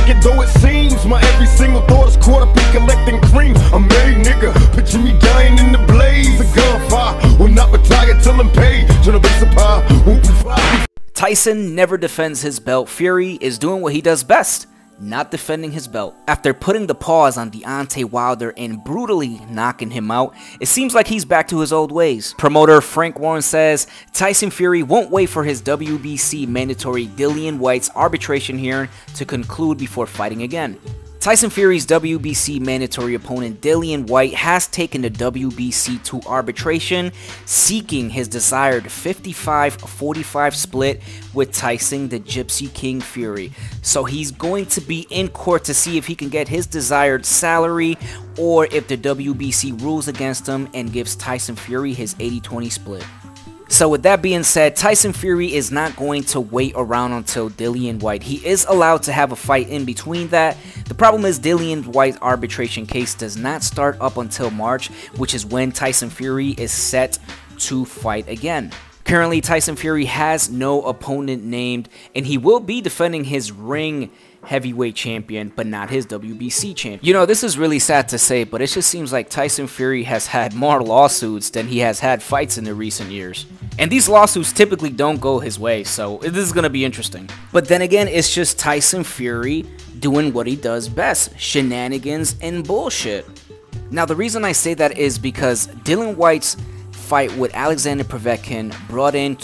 it though it seems. My every single thought is caught up in collecting cream. I'm married, nigga. Picture me dying in the blaze. A gunfire will not retire till I'm paid. Turn a base of pie. Won't be fly. Tyson never defends his belt. Fury is doing what he does best, not defending his belt. After putting the pause on Deontay Wilder and brutally knocking him out, it seems like he's back to his old ways. Promoter Frank Warren says Tyson Fury won't wait for his WBC mandatory Dillian Whyte's arbitration hearing to conclude before fighting again. Tyson Fury's WBC mandatory opponent Dillian Whyte has taken the WBC to arbitration, seeking his desired 55-45 split with Tyson the Gypsy King Fury. So he's going to be in court to see if he can get his desired salary or if the WBC rules against him and gives Tyson Fury his 80-20 split. So with that being said, Tyson Fury is not going to wait around until Dillian Whyte. He is allowed to have a fight in between that. The problem is Dillian Whyte's arbitration case does not start up until March, which is when Tyson Fury is set to fight again. Currently, Tyson Fury has no opponent named, and he will be defending his ring heavyweight champion, but not his WBC champion. You know, this is really sad to say, but it just seems like Tyson Fury has had more lawsuits than he has had fights in the recent years. And these lawsuits typically don't go his way, so this is going to be interesting. But then again, it's just Tyson Fury doing what he does best, shenanigans and bullshit. Now, the reason I say that is because Dillian Whyte's fight with Alexander Povetkin brought in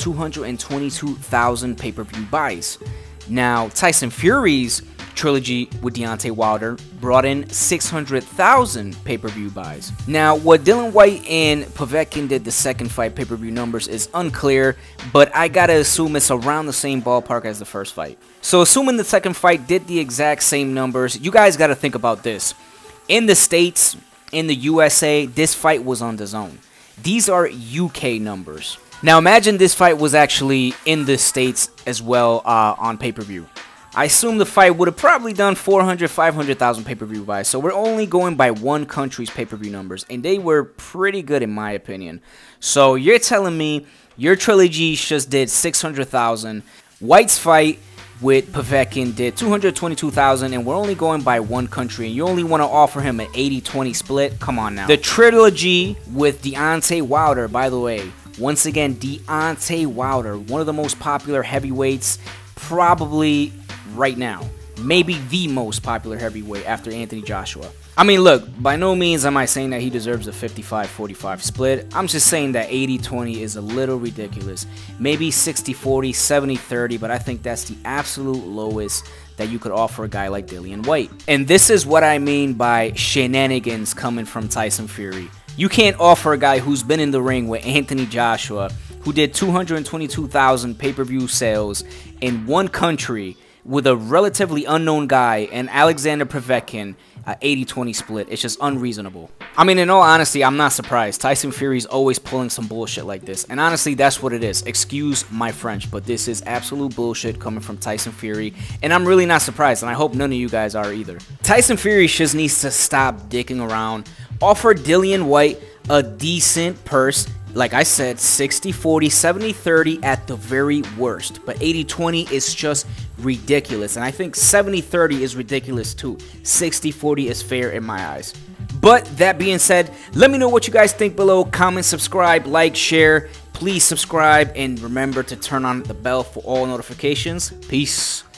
222,000 pay-per-view buys. Now, Tyson Fury's trilogy with Deontay Wilder brought in 600,000 pay-per-view buys. Now, what Dillian Whyte and Povetkin did the second fight pay-per-view numbers is unclear, but I gotta assume it's around the same ballpark as the first fight. So assuming the second fight did the exact same numbers, you guys gotta think about this. In the States, in the USA, this fight was on DAZN. These are UK numbers. Now imagine this fight was actually in the States as well on pay-per-view. I assume the fight would have probably done 400, 500,000 pay-per-view buys. So we're only going by one country's pay-per-view numbers, and they were pretty good in my opinion. So you're telling me your trilogy just did 600,000. Whyte's fight with Povetkin did 222,000, and we're only going by one country, and you only want to offer him an 80-20 split? Come on now. The trilogy with Deontay Wilder, by the way, once again, Deontay Wilder, one of the most popular heavyweights probably right now. Maybe the most popular heavyweight after Anthony Joshua. I mean, look, by no means am I saying that he deserves a 55-45 split. I'm just saying that 80-20 is a little ridiculous. Maybe 60-40, 70-30, but I think that's the absolute lowest that you could offer a guy like Dillian Whyte. And this is what I mean by shenanigans coming from Tyson Fury. You can't offer a guy who's been in the ring with Anthony Joshua, who did 222,000 pay-per-view sales in one country, with a relatively unknown guy and Alexander Povetkin, an 80-20 split. It's just unreasonable. I mean, in all honesty, I'm not surprised. Tyson Fury's always pulling some bullshit like this. And honestly, that's what it is. Excuse my French, but this is absolute bullshit coming from Tyson Fury. And I'm really not surprised, and I hope none of you guys are either. Tyson Fury just needs to stop dicking around. Offer Dillian Whyte a decent purse. Like I said, 60-40, 70-30 at the very worst. But 80-20 is just ridiculous. And I think 70-30 is ridiculous too. 60-40 is fair in my eyes. But that being said, let me know what you guys think below. Comment, subscribe, like, share. Please subscribe and remember to turn on the bell for all notifications. Peace.